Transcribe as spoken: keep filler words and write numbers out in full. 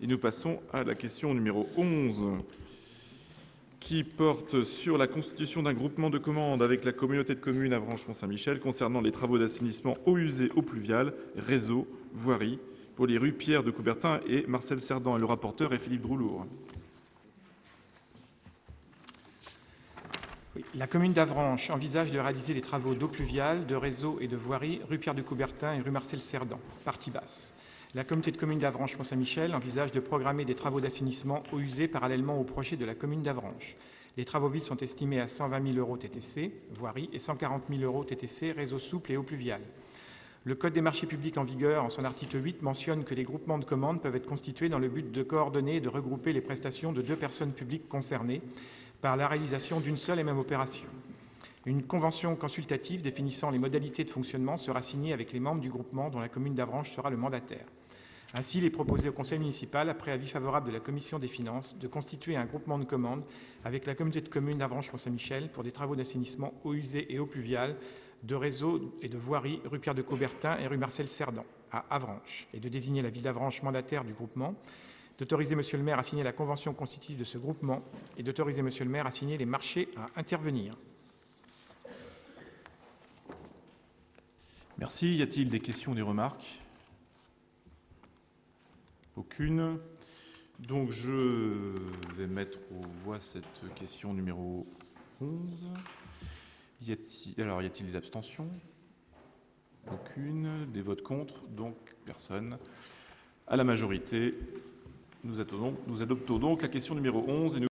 Et nous passons à la question numéro onze, qui porte sur la constitution d'un groupement de commande avec la communauté de communes Avranches-Mont-Saint-Michel concernant les travaux d'assainissement eaux usées, eaux pluviales, réseaux, voiries, pour les rues Pierre de Coubertin et Marcel Cerdan. Et le rapporteur est Philippe Droulour. Oui, la commune d'Avranches envisage de réaliser les travaux d'eau pluviale, de réseau et de voirie rue Pierre de Coubertin et rue Marcel Cerdan, partie basse. La communauté de communes d'Avranches-Mont-Saint-Michel envisage de programmer des travaux d'assainissement eaux usées parallèlement au projet de la commune d'Avranches. Les travaux vides sont estimés à cent vingt mille euros T T C, voirie, et cent quarante mille euros T T C, réseau souple et eau pluviale. Le Code des marchés publics en vigueur, en son article huit, mentionne que les groupements de commandes peuvent être constitués dans le but de coordonner et de regrouper les prestations de deux personnes publiques concernées par la réalisation d'une seule et même opération. Une convention consultative définissant les modalités de fonctionnement sera signée avec les membres du groupement dont la commune d'Avranches sera le mandataire. Ainsi, il est proposé au conseil municipal, après avis favorable de la commission des finances, de constituer un groupement de commandes avec la communauté de communes d'Avranches-Mont-Saint-Michel pour des travaux d'assainissement eaux usées et eaux pluviales, de réseaux et de voiries rue Pierre de Coubertin et rue Marcel Cerdan à Avranches, et de désigner la ville d'Avranches mandataire du groupement, d'autoriser Monsieur le maire à signer la convention constitutive de ce groupement et d'autoriser Monsieur le maire à signer les marchés à intervenir. Merci. Y a-t-il des questions ou des remarques ? Aucune. Donc je vais mettre aux voix cette question numéro onze. Y a-t-il, alors y a-t-il des abstentions ? Aucune. Des votes contre ? Donc personne. À la majorité, nous adoptons, nous adoptons donc la question numéro onze. Et nous